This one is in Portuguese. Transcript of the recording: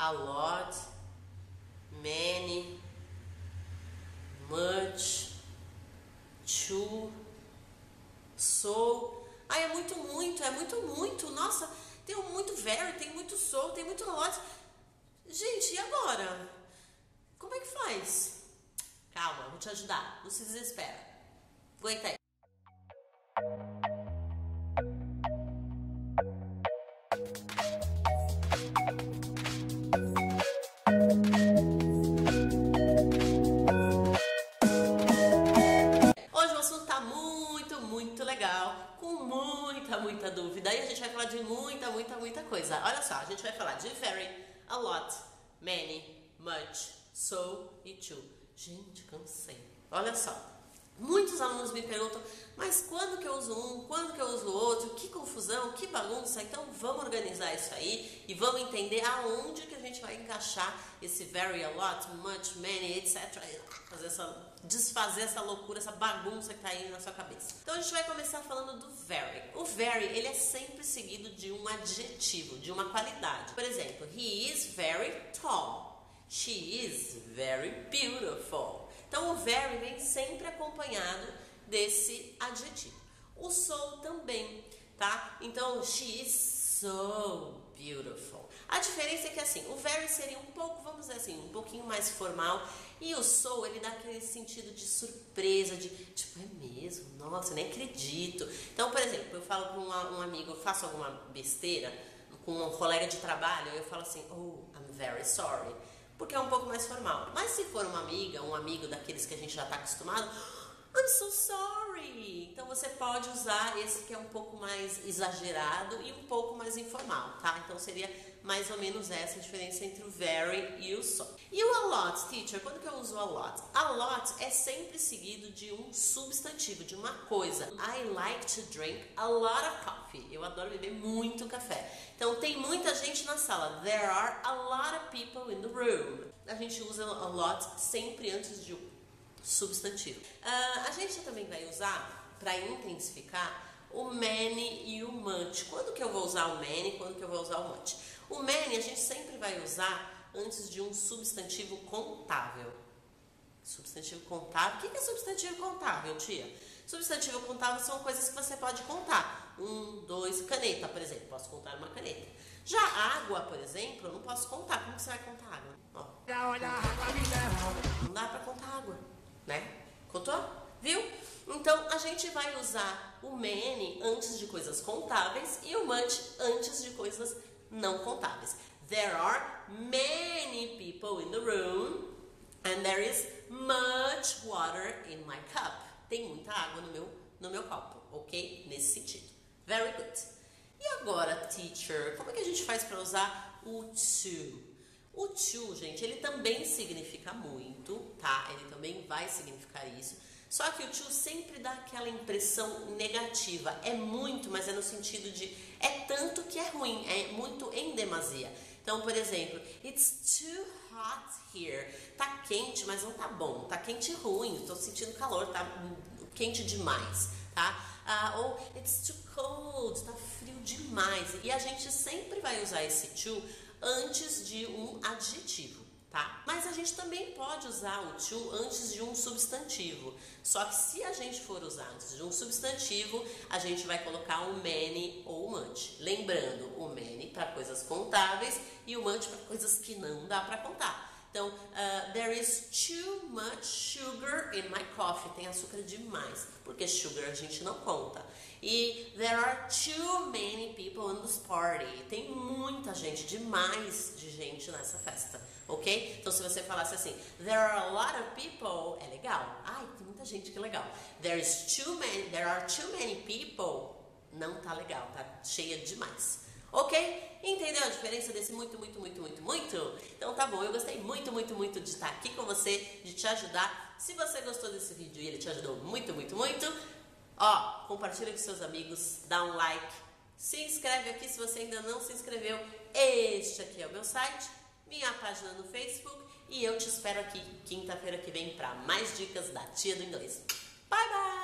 a lot, many, much, to, so. Ah, é muito, muito. Nossa, tem muito very, tem muito so, tem muito a lot. Gente, e agora? Como é que faz? Calma, vou te ajudar. Não se desespera. Aguenta aí. Hoje o assunto tá muito legal, com muita dúvida. E a gente vai falar de muita coisa. Olha só, a gente vai falar de very, a lot, many, much, so e to. Gente, cansei. Olha só, muitos alunos me perguntam, mas quando que eu uso um, quando que eu uso o outro, que confusão, que bagunça. Então vamos organizar isso aí e vamos entender aonde que a gente vai encaixar esse very, a lot, much, many, etc. Desfazer essa loucura, essa bagunça que tá aí na sua cabeça. Então a gente vai começar falando do very. O very, ele é sempre seguido de um adjetivo, de uma qualidade. Por exemplo, he is very tall. She is very beautiful. Então o very vem sempre acompanhado desse adjetivo. O so também, tá? Então she is so beautiful. A diferença é que assim, o very seria um pouco, vamos dizer assim, um pouquinho mais formal, e o so, ele dá aquele sentido de surpresa, de tipo, é mesmo? Nossa, eu nem acredito. Então, por exemplo, eu falo para um amigo, eu faço alguma besteira com um colega de trabalho, eu falo assim, oh, I'm very sorry. Porque é um pouco mais formal. Mas se for uma amiga, um amigo daqueles que a gente já está acostumado, I'm so sorry. Então você pode usar esse que é um pouco mais exagerado e um pouco mais informal, tá? Então seria mais ou menos essa a diferença entre o very e o so. E o a lot, teacher, quando que eu uso a lot? A lot é sempre seguido de um substantivo, de uma coisa. I like to drink a lot of coffee. Eu adoro beber muito café. Então tem muita gente na sala. There are a lot of people in the room. A gente usa a lot sempre antes de um substantivo. A gente também vai usar, para intensificar, o many e o much. Quando que eu vou usar o many, quando que eu vou usar o much? O many a gente sempre vai usar antes de um substantivo contável. Substantivo contável? O que é substantivo contável, tia? Substantivo contável são coisas que você pode contar. 1, 2, caneta, por exemplo. Posso contar uma caneta. Já água, por exemplo, eu não posso contar. Como que você vai contar água? Ó, não dá para contar água, né? Contou? Viu? Então, a gente vai usar o many antes de coisas contáveis e o much antes de coisas não contáveis. There are many people in the room and there is much water in my cup. Tem muita água no meu copo, ok? Nesse sentido. Very good. E agora, teacher, como é que a gente faz para usar o to? O to, gente, ele também significa muito, tá? Ele também vai significar isso. Só que o to sempre dá aquela impressão negativa. É muito, mas é no sentido de é tanto que é ruim, é muito em demasia. Então, por exemplo, it's too hot here. Tá quente, mas não tá bom. Tá quente e ruim, tô sentindo calor, tá quente demais, tá? Ou it's too cold, tá frio demais. E a gente sempre vai usar esse to antes de um adjetivo, tá? Mas a gente também pode usar o to antes de um substantivo. Só que se a gente for usar antes de um substantivo, a gente vai colocar o many ou o much. Lembrando, o many para coisas contáveis e o much para coisas que não dá para contar. Então, there is too much sugar in my coffee. Tem açúcar demais, porque sugar a gente não conta. E there are too many people in this party. Tem muita gente, demais de gente nessa festa, ok? Então, se você falasse assim, there are a lot of people, é legal. Ai, tem muita gente, que legal. There are too many people, não tá legal, tá cheia demais. Ok? Entendeu a diferença desse muito? Então tá bom, eu gostei muito de estar aqui com você, de te ajudar. Se você gostou desse vídeo e ele te ajudou muito, ó, compartilha com seus amigos, dá um like, se inscreve aqui se você ainda não se inscreveu. Este aqui é o meu site, minha página no Facebook e eu te espero aqui quinta-feira que vem para mais dicas da Tia do Inglês. Bye, bye!